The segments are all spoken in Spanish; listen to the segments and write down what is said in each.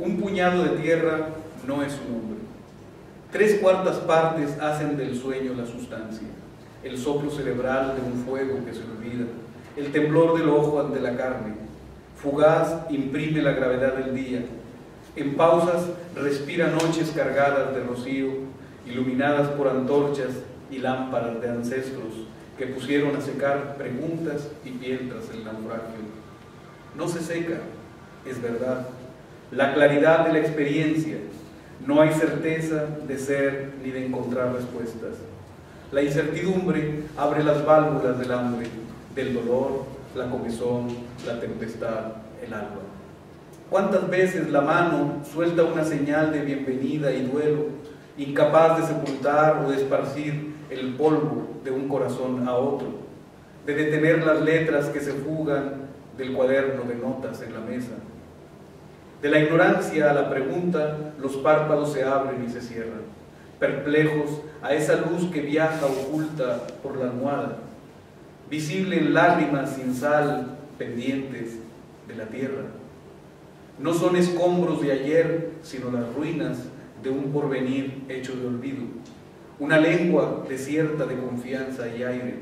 Un puñado de tierra no es un hombre. 3/4 partes hacen del sueño la sustancia, el soplo cerebral de un fuego que se olvida, el temblor del ojo ante la carne. Fugaz imprime la gravedad del día. En pausas respira noches cargadas de rocío, iluminadas por antorchas y lámparas de ancestros que pusieron a secar preguntas y piedras el naufragio. No se seca, es verdad, la claridad de la experiencia. No hay certeza de ser ni de encontrar respuestas. La incertidumbre abre las válvulas del hambre, del dolor, la comezón, la tempestad, el alba. ¿Cuántas veces la mano suelta una señal de bienvenida y duelo, incapaz de sepultar o de esparcir el polvo de un corazón a otro, de detener las letras que se fugan del cuaderno de notas en la mesa? De la ignorancia a la pregunta, los párpados se abren y se cierran, perplejos a esa luz que viaja oculta por la almohada, visible en lágrimas sin sal pendientes de la tierra. No son escombros de ayer, sino las ruinas de un porvenir hecho de olvido, una lengua desierta de confianza y aire.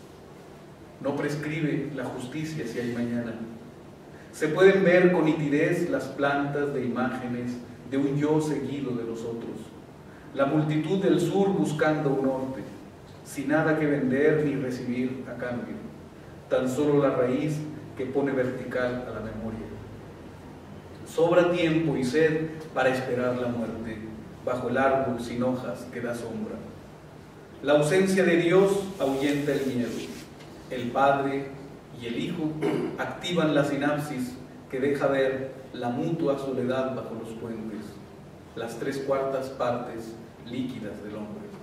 No prescribe la justicia si hay mañana. Se pueden ver con nitidez las plantas de imágenes de un yo seguido de los otros, la multitud del sur buscando un norte, sin nada que vender ni recibir a cambio, tan solo la raíz que pone vertical a la memoria. Sobra tiempo y sed para esperar la muerte, bajo el árbol sin hojas que da sombra. La ausencia de Dios ahuyenta el miedo. El Padre y el Hijo activan la sinapsis que deja ver la mutua soledad bajo los puentes, las 3/4 partes líquidas del hombre.